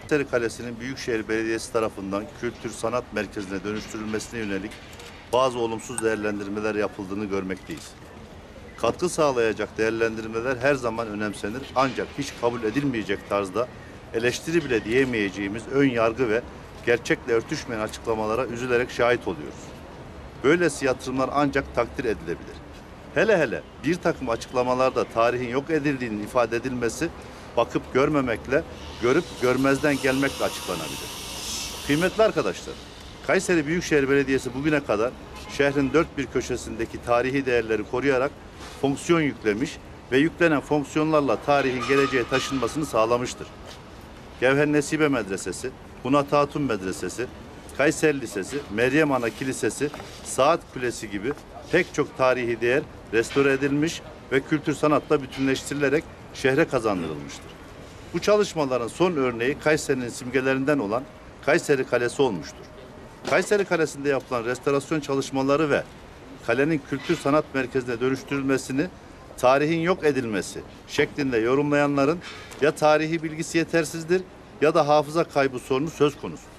Kayseri Kalesi'nin Büyükşehir Belediyesi tarafından kültür sanat merkezine dönüştürülmesine yönelik bazı olumsuz değerlendirmeler yapıldığını görmekteyiz. Katkı sağlayacak değerlendirmeler her zaman önemsenir, ancak hiç kabul edilmeyecek tarzda eleştiri bile diyemeyeceğimiz ön yargı ve gerçekle örtüşmeyen açıklamalara üzülerek şahit oluyoruz. Böylesi yatırımlar ancak takdir edilebilir. Hele hele bir takım açıklamalarda tarihin yok edildiğinin ifade edilmesi bakıp görmemekle, görüp görmezden gelmekle açıklanabilir. Kıymetli arkadaşlar, Kayseri Büyükşehir Belediyesi bugüne kadar şehrin dört bir köşesindeki tarihi değerleri koruyarak fonksiyon yüklemiş ve yüklenen fonksiyonlarla tarihin geleceğe taşınmasını sağlamıştır. Gevher Nesibe Medresesi, Hunat Hatun Medresesi, Kayseri Lisesi, Meryem Ana Kilisesi, Saat Kulesi gibi pek çok tarihi değer restore edilmiş ve kültür sanatla bütünleştirilerek şehre kazandırılmıştır. Bu çalışmaların son örneği Kayseri'nin simgelerinden olan Kayseri Kalesi olmuştur. Kayseri Kalesi'nde yapılan restorasyon çalışmaları ve kalenin kültür sanat merkezine dönüştürülmesini tarihin yok edilmesi şeklinde yorumlayanların ya tarihi bilgisi yetersizdir ya da hafıza kaybı sorunu söz konusudur.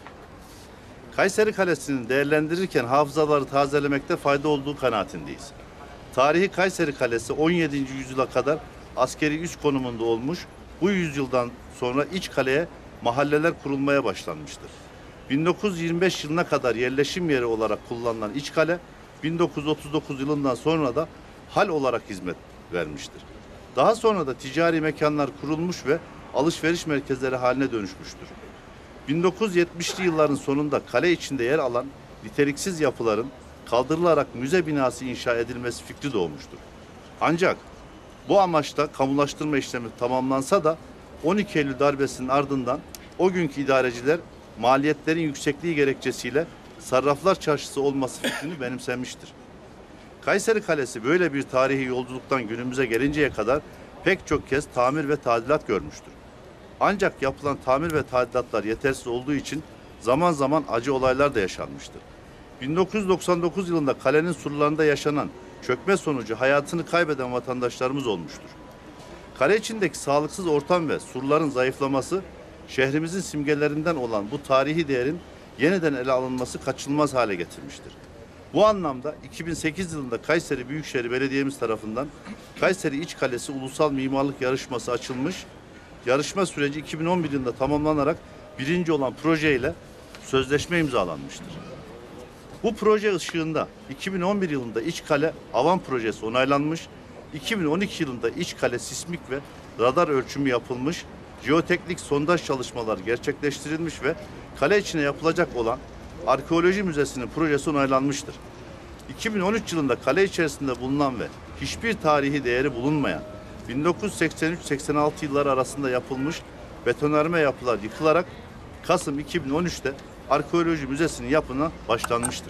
Kayseri Kalesi'ni değerlendirirken hafızaları tazelemekte fayda olduğu kanaatindeyiz. Tarihi Kayseri Kalesi 17. yüzyıla kadar askeri üs konumunda olmuş, bu yüzyıldan sonra iç kaleye mahalleler kurulmaya başlanmıştır. 1925 yılına kadar yerleşim yeri olarak kullanılan iç kale, 1939 yılından sonra da hal olarak hizmet vermiştir. Daha sonra da ticari mekanlar kurulmuş ve alışveriş merkezleri haline dönüşmüştür. 1970'li yılların sonunda kale içinde yer alan niteliksiz yapıların kaldırılarak müze binası inşa edilmesi fikri doğmuştur. Ancak bu amaçla kamulaştırma işlemi tamamlansa da 12 Eylül darbesinin ardından o günkü idareciler maliyetlerin yüksekliği gerekçesiyle Sarraflar Çarşısı olması fikrini benimsemiştir. Kayseri Kalesi böyle bir tarihi yolculuktan günümüze gelinceye kadar pek çok kez tamir ve tadilat görmüştür. Ancak yapılan tamir ve tadilatlar yetersiz olduğu için zaman zaman acı olaylar da yaşanmıştır. 1999 yılında kalenin surlarında yaşanan çökme sonucu hayatını kaybeden vatandaşlarımız olmuştur. Kale içindeki sağlıksız ortam ve surların zayıflaması, şehrimizin simgelerinden olan bu tarihi değerin yeniden ele alınması kaçınılmaz hale getirmiştir. Bu anlamda 2008 yılında Kayseri Büyükşehir Belediye'miz tarafından Kayseri İç Kalesi Ulusal Mimarlık Yarışması açılmış, yarışma süreci 2011 yılında tamamlanarak birinci olan projeyle sözleşme imzalanmıştır. Bu proje ışığında 2011 yılında İç Kale Avan projesi onaylanmış, 2012 yılında İç Kale sismik ve radar ölçümü yapılmış, jeoteknik sondaj çalışmaları gerçekleştirilmiş ve kale içine yapılacak olan Arkeoloji Müzesi'nin projesi onaylanmıştır. 2013 yılında kale içerisinde bulunan ve hiçbir tarihi değeri bulunmayan 1983-86 yılları arasında yapılmış betonarme yapılar yıkılarak Kasım 2013'te Arkeoloji Müzesi'nin yapımına başlanmıştır.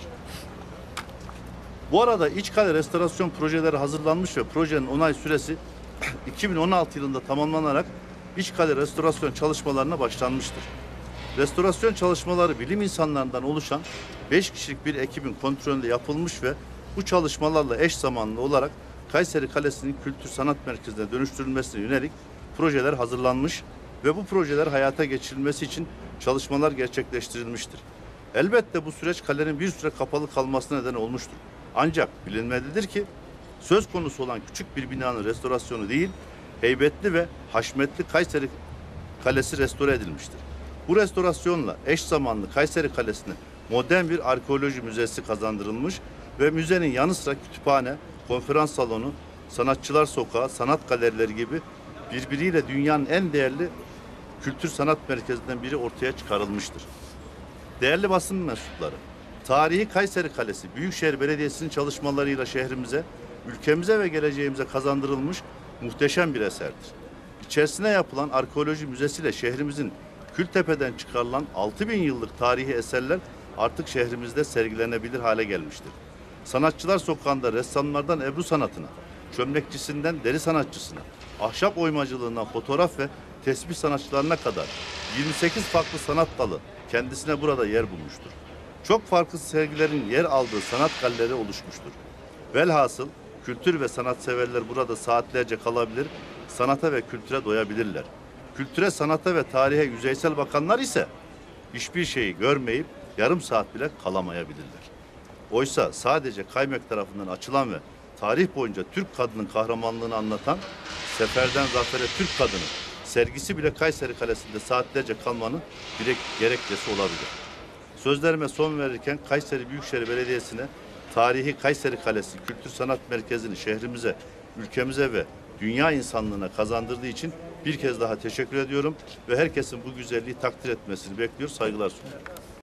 Bu arada iç kale restorasyon projeleri hazırlanmış ve projenin onay süresi 2016 yılında tamamlanarak iç kale restorasyon çalışmalarına başlanmıştır. Restorasyon çalışmaları bilim insanlarından oluşan 5 kişilik bir ekibin kontrolünde yapılmış ve bu çalışmalarla eş zamanlı olarak Kayseri Kalesi'nin kültür sanat merkezine dönüştürülmesine yönelik projeler hazırlanmış ve bu projeler hayata geçirilmesi için çalışmalar gerçekleştirilmiştir. Elbette bu süreç kalenin bir süre kapalı kalmasına neden olmuştur. Ancak bilinmelidir ki söz konusu olan küçük bir binanın restorasyonu değil, heybetli ve haşmetli Kayseri Kalesi restore edilmiştir. Bu restorasyonla eş zamanlı Kayseri Kalesi'ne modern bir arkeoloji müzesi kazandırılmış ve müzenin yanı sıra kütüphane, konferans salonu, sanatçılar sokağı, sanat galerileri gibi birbiriyle dünyanın en değerli kültür sanat merkezinden biri ortaya çıkarılmıştır. Değerli basın mensupları, tarihi Kayseri Kalesi, Büyükşehir Belediyesi'nin çalışmalarıyla şehrimize, ülkemize ve geleceğimize kazandırılmış muhteşem bir eserdir. İçerisine yapılan arkeoloji müzesiyle şehrimizin Kültepe'den çıkarılan 6000 yıllık tarihi eserler artık şehrimizde sergilenebilir hale gelmiştir. Sanatçılar sokağında ressamlardan Ebru sanatına, çömlekçisinden deri sanatçısına, ahşap oymacılığından fotoğraf ve tesbih sanatçılarına kadar 28 farklı sanat dalı kendisine burada yer bulmuştur. Çok farklı sergilerin yer aldığı sanat galerileri oluşmuştur. Velhasıl kültür ve sanat severler burada saatlerce kalabilir, sanata ve kültüre doyabilirler. Kültüre, sanata ve tarihe yüzeysel bakanlar ise hiçbir şeyi görmeyip yarım saat bile kalamayabilirler. Oysa sadece Kaymak tarafından açılan ve tarih boyunca Türk kadının kahramanlığını anlatan Seferden Zafer'e Türk Kadını sergisi bile Kayseri Kalesi'nde saatlerce kalmanın direkt gerekçesi olabilir. Sözlerime son verirken Kayseri Büyükşehir Belediyesi'ne tarihi Kayseri Kalesi Kültür Sanat Merkezi'ni şehrimize, ülkemize ve dünya insanlığına kazandırdığı için bir kez daha teşekkür ediyorum ve herkesin bu güzelliği takdir etmesini bekliyor, saygılar sunuyorum.